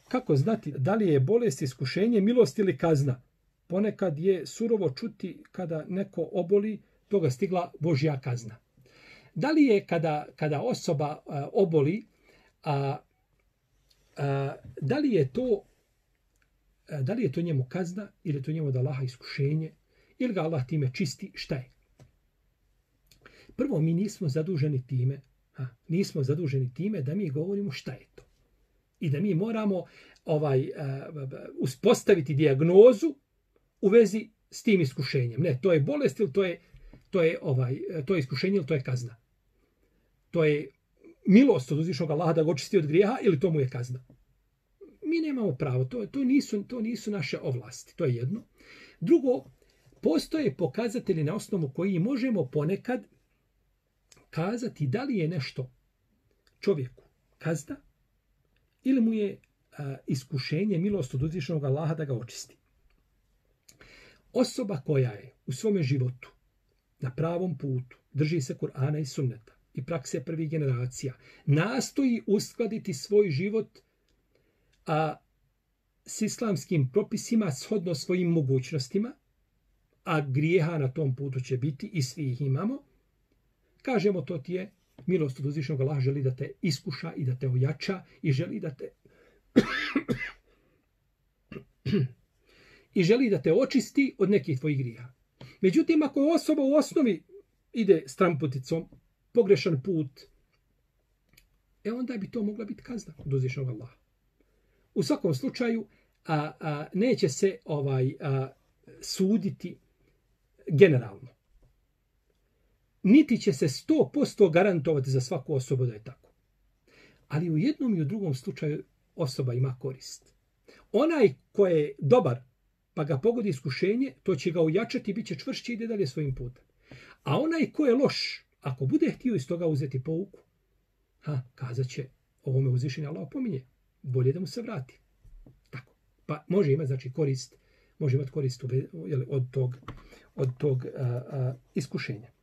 Kako znati da li je bolest, iskušenje, milost ili kazna? Ponekad je surovo čuti kada neko oboli, toga stigla Božja kazna. Da li je kada osoba oboli, da li je to njemu kazna ili je to njemu od Allaha iskušenje ili ga Allah time čisti, šta je? Prvo, mi nismo zaduženi time da mi govorimo šta je to. I da mi moramo uspostaviti dijagnozu u vezi s tim iskušenjem. Ne, to je bolest ili to je iskušenje ili to je kazna. To je milost od uzvišnog Allaha da ga očisti od grijeha ili to mu je kazna. Mi nemamo pravo, to nisu naše ovlasti, to je jedno. Drugo, postoje pokazatelji na osnovu koji možemo ponekad kazati da li je nešto čovjeku kazna ili mu je iskušenje, milost od uzvišenog Allaha da ga očisti. Osoba koja je u svome životu na pravom putu, drži se Kur'ana i sunneta i prakse prvih generacija, nastoji uskladiti svoj život s islamskim propisima shodno svojim mogućnostima, a grijeha na tom putu će biti i svi ih imamo, kažemo to ti je milost od uzvišenog Allaha, želi da te iskuša i da te ojača i želi da te očisti od nekih tvojih grijeha. Međutim, ako osoba u osnovi ide stramputicom, pogrešan put, onda bi to mogla biti kazna od uzvišenog Allaha. U svakom slučaju, neće se suditi generalno. Niti će se 100% garantovati za svaku osobu da je tako. Ali u jednom i u drugom slučaju osoba ima korist. Onaj ko je dobar, pa ga pogodi iskušenje, to će ga ojačati, bit će čvršći i ide dalje svojim putem. A onaj ko je loš, ako bude htio iz toga uzeti pouku, kazat će, ovo me uzvišenje Allah opominje, bolje da mu se vrati. Tako. Pa može imati korist od tog iskušenja.